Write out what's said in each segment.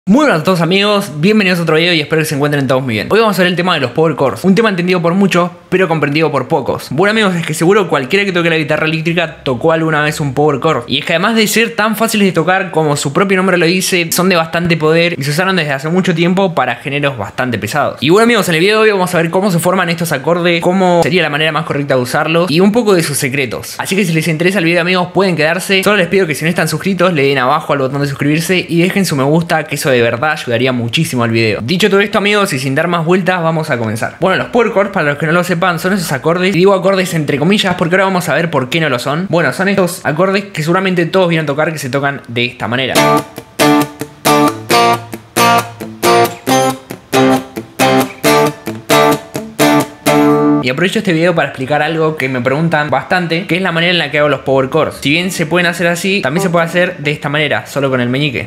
Muy buenas a todos amigos, bienvenidos a otro video y espero que se encuentren todos muy bien. Hoy vamos a ver el tema de los power chords, un tema entendido por muchos, pero comprendido por pocos. Bueno amigos, es que seguro cualquiera que toque la guitarra eléctrica tocó alguna vez un power chord. Y es que además de ser tan fáciles de tocar, como su propio nombre lo dice, son de bastante poder y se usaron desde hace mucho tiempo para géneros bastante pesados. Y bueno amigos, en el video de hoy vamos a ver cómo se forman estos acordes, cómo sería la manera más correcta de usarlos y un poco de sus secretos. Así que si les interesa el video amigos, pueden quedarse. Solo les pido que si no están suscritos, le den abajo al botón de suscribirse y dejen su me gusta, que eso de verdad ayudaría muchísimo al video. Dicho todo esto amigos, y sin dar más vueltas, vamos a comenzar. Bueno, los power chords, para los que no lo sepan, son esos acordes, y digo acordes entre comillas porque ahora vamos a ver por qué no lo son. Bueno, son estos acordes que seguramente todos vieron tocar, que se tocan de esta manera. Y aprovecho este video para explicar algo que me preguntan bastante, que es la manera en la que hago los power chords. Si bien se pueden hacer así, también se puede hacer de esta manera, solo con el meñique.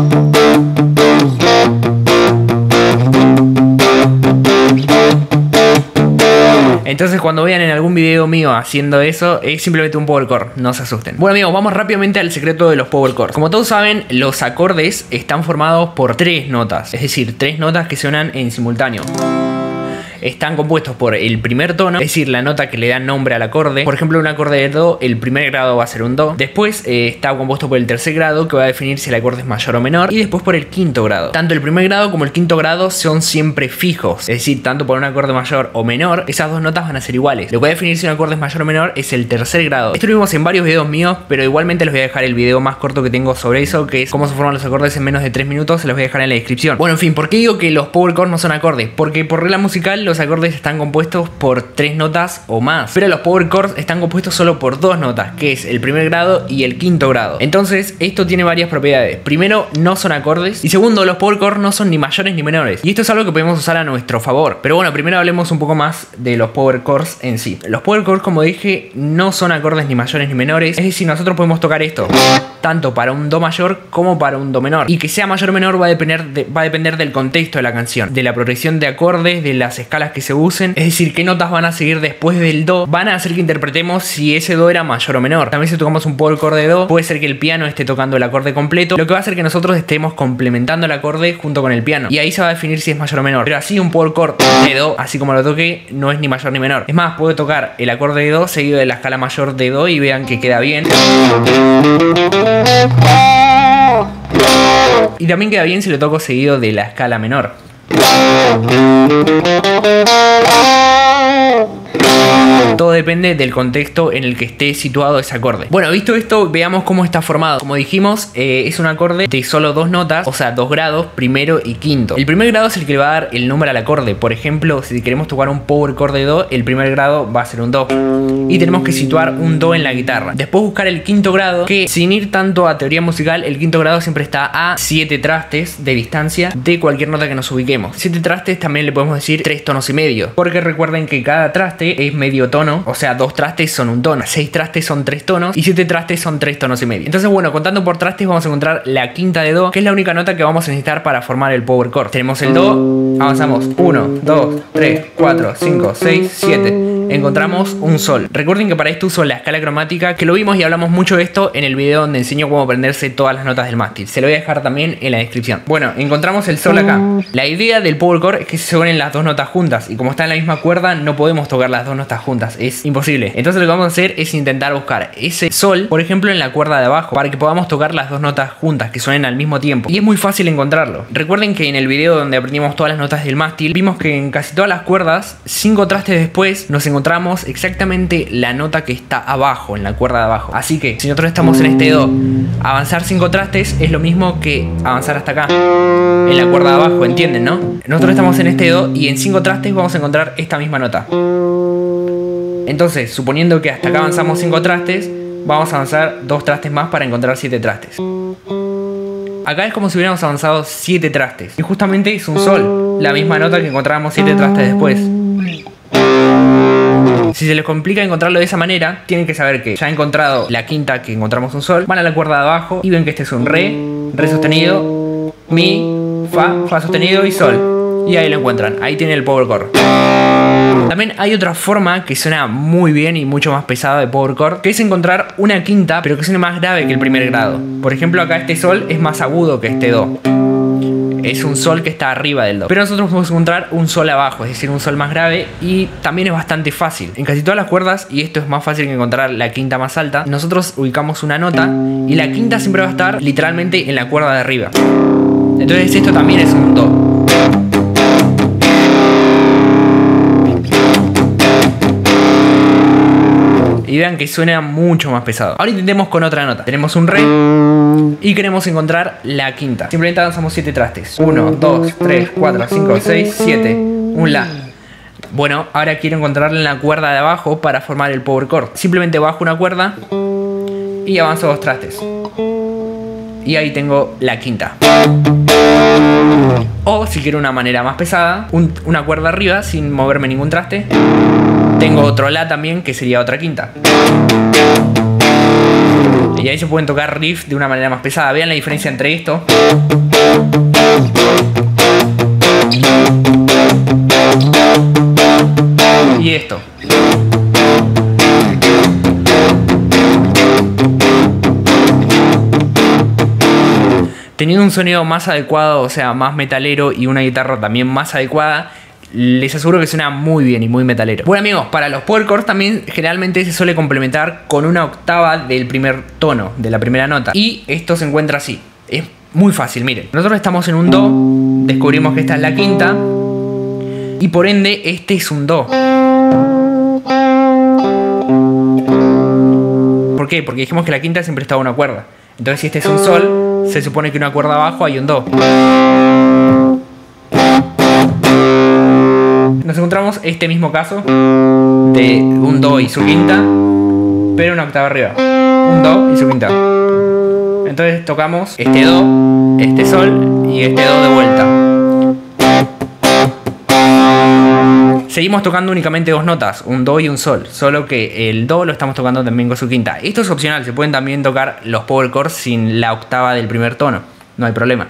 Entonces cuando vean en algún video mío haciendo eso, es simplemente un power chord, no se asusten. Bueno amigos, vamos rápidamente al secreto de los power chords. Como todos saben, los acordes están formados por tres notas, es decir, tres notas que suenan en simultáneo. Están compuestos por el primer tono, es decir, la nota que le da nombre al acorde. Por ejemplo, un acorde de do, el primer grado va a ser un do. Después está compuesto por el tercer grado, que va a definir si el acorde es mayor o menor. Y después por el quinto grado. Tanto el primer grado como el quinto grado son siempre fijos. Es decir, tanto por un acorde mayor o menor, esas dos notas van a ser iguales. Lo que va a definir si un acorde es mayor o menor es el tercer grado. Esto lo vimos en varios videos míos, pero igualmente les voy a dejar el video más corto que tengo sobre eso, que es cómo se forman los acordes en menos de 3 minutos. Se los voy a dejar en la descripción. Bueno, en fin, ¿por qué digo que los power chords no son acordes? Porque por regla musical los acordes están compuestos por 3 notas o más, pero los power chords están compuestos solo por 2 notas, que es el primer grado y el quinto grado. Entonces esto tiene varias propiedades. Primero, no son acordes, y segundo, los power chords no son ni mayores ni menores, y esto es algo que podemos usar a nuestro favor. Pero bueno, primero hablemos un poco más de los power chords en sí. Los power chords, como dije, no son acordes ni mayores ni menores, es decir, nosotros podemos tocar esto tanto para un do mayor como para un do menor, y que sea mayor o menor va a depender del contexto de la canción, de la progresión de acordes, de las escalas que se usen. Es decir, qué notas van a seguir después del do van a hacer que interpretemos si ese do era mayor o menor. También si tocamos un power chord de do, puede ser que el piano esté tocando el acorde completo, lo que va a hacer que nosotros estemos complementando el acorde junto con el piano, y ahí se va a definir si es mayor o menor. Pero así un power chord de do, así como lo toqué, no es ni mayor ni menor. Es más, puedo tocar el acorde de do seguido de la escala mayor de do y vean que queda bien. Y también queda bien si lo toco seguido de la escala menor. Todo depende del contexto en el que esté situado ese acorde. Bueno, visto esto, veamos cómo está formado. Como dijimos, es un acorde de solo 2 notas, o sea, 2 grados, primero y quinto. El primer grado es el que le va a dar el nombre al acorde. Por ejemplo, si queremos tocar un power chord de do, el primer grado va a ser un do, y tenemos que situar un do en la guitarra. Después buscar el quinto grado, que sin ir tanto a teoría musical, el quinto grado siempre está a 7 trastes de distancia de cualquier nota que nos ubiquemos. 7 trastes también le podemos decir 3 tonos y medio, porque recuerden que cada traste es medio tono, o sea, 2 trastes son un tono, 6 trastes son 3 tonos y 7 trastes son 3 tonos y medio. Entonces bueno, contando por trastes vamos a encontrar la quinta de do, que es la única nota que vamos a necesitar para formar el power chord. Tenemos el do, avanzamos 1, 2, 3, 4, 5, 6, 7. Encontramos un sol. Recuerden que para esto uso la escala cromática, que lo vimos y hablamos mucho de esto en el video donde enseño cómo aprenderse todas las notas del mástil. Se lo voy a dejar también en la descripción. Bueno, encontramos el sol acá. La idea del power chord es que se suenen las 2 notas juntas, y como está en la misma cuerda no podemos tocar las 2 notas juntas, es imposible. Entonces lo que vamos a hacer es intentar buscar ese sol, por ejemplo, en la cuerda de abajo, para que podamos tocar las 2 notas juntas, que suenen al mismo tiempo, y es muy fácil encontrarlo. Recuerden que en el video donde aprendimos todas las notas del mástil, vimos que en casi todas las cuerdas, 5 trastes después, nos encontramos exactamente la nota que está abajo, en la cuerda de abajo. Así que si nosotros estamos en este do, avanzar 5 trastes es lo mismo que avanzar hasta acá, en la cuerda de abajo, ¿entienden, no? Nosotros estamos en este do y en 5 trastes vamos a encontrar esta misma nota. Entonces, suponiendo que hasta acá avanzamos 5 trastes, vamos a avanzar 2 trastes más para encontrar 7 trastes. Acá es como si hubiéramos avanzado 7 trastes, y justamente es un sol, la misma nota que encontrábamos 7 trastes después. Si se les complica encontrarlo de esa manera, tienen que saber que ya he encontrado la quinta, que encontramos un sol, van a la cuerda de abajo y ven que este es un re, re sostenido, mi, fa sostenido y sol. Y ahí lo encuentran, ahí tiene el power chord. También hay otra forma que suena muy bien y mucho más pesada de power chord, que es encontrar una quinta pero que suene más grave que el primer grado. Por ejemplo, acá este sol es más agudo que este do. es un sol que está arriba del do. Pero nosotros podemos encontrar un sol abajo, es decir, un sol más grave, y también es bastante fácil. En casi todas las cuerdas, y esto es más fácil que encontrar la quinta más alta, nosotros ubicamos una nota y la quinta siempre va a estar literalmente en la cuerda de arriba. Entonces esto también es un do. Y vean que suena mucho más pesado. Ahora intentemos con otra nota. Tenemos un re y queremos encontrar la quinta. Simplemente avanzamos 7 trastes. 1, 2, 3, 4, 5, 6, 7. Un la. Bueno, ahora quiero encontrarla en la cuerda de abajo para formar el power chord. Simplemente bajo una cuerda y avanzo 2 trastes. Y ahí tengo la quinta. O si quiero una manera más pesada, una cuerda arriba sin moverme ningún traste. Tengo otro la también, que sería otra quinta. Y ahí se pueden tocar riffs de una manera más pesada. Vean la diferencia entre esto y esto. Teniendo un sonido más adecuado, o sea, más metalero, y una guitarra también más adecuada, les aseguro que suena muy bien y muy metalero. Bueno amigos, para los power chords también generalmente se suele complementar con una octava del primer tono, de la primera nota. Y esto se encuentra así. Es muy fácil, miren. Nosotros estamos en un do, descubrimos que esta es la quinta, y por ende este es un do. ¿Por qué? Porque dijimos que la quinta siempre estaba en una cuerda. Entonces si este es un sol, se supone que una cuerda abajo hay un do. Nos encontramos este mismo caso de un do y su quinta, pero una octava arriba. Un do y su quinta. Entonces tocamos este do, este sol y este do de vuelta. Seguimos tocando únicamente 2 notas, un do y un sol, solo que el do lo estamos tocando también con su quinta. Esto es opcional, se pueden también tocar los power chords sin la octava del primer tono, no hay problema.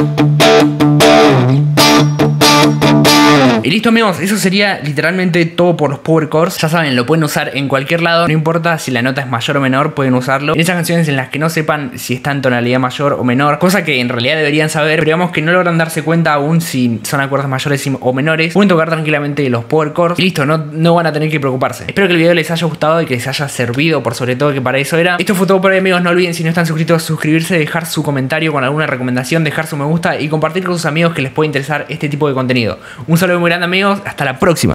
Y listo amigos, eso sería literalmente todo por los power chords. Ya saben, lo pueden usar en cualquier lado, no importa si la nota es mayor o menor, pueden usarlo en esas canciones en las que no sepan si está en tonalidad mayor o menor, cosa que en realidad deberían saber, pero digamos que no logran darse cuenta aún si son acordes mayores o menores. Pueden tocar tranquilamente los power chords y listo, no van a tener que preocuparse. Espero que el video les haya gustado y que les haya servido, por sobre todo, que para eso era. Esto fue todo por hoy amigos, no olviden, si no están suscritos, suscribirse, dejar su comentario con alguna recomendación, dejar su me gusta y compartir con sus amigos que les puede interesar este tipo de contenido. Un saludo muy grande amigos, hasta la próxima.